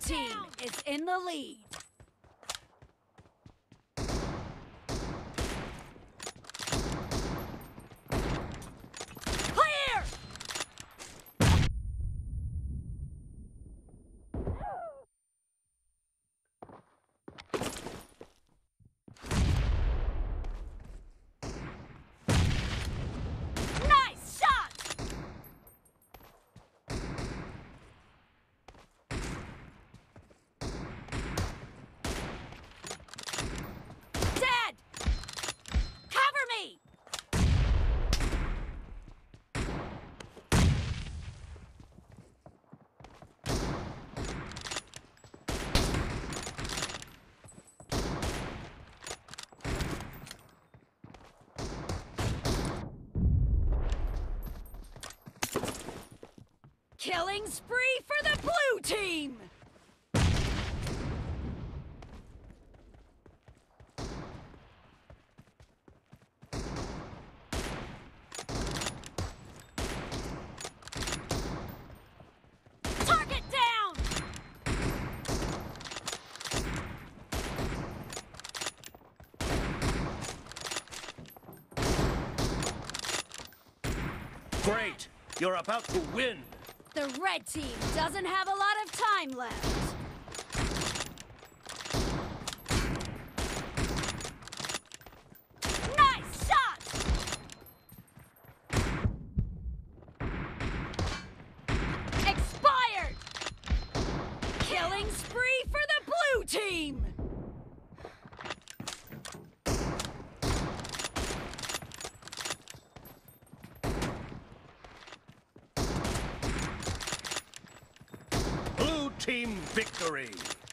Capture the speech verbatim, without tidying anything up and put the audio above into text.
team is in the lead. Clear! Nice shot! Dead! Cover me! Killing spree for the blue team! Target down! Great! You're about to win! The red team doesn't have a lot of time left. Nice shot! Expired! Killing spree for the blue team! Blue team victory!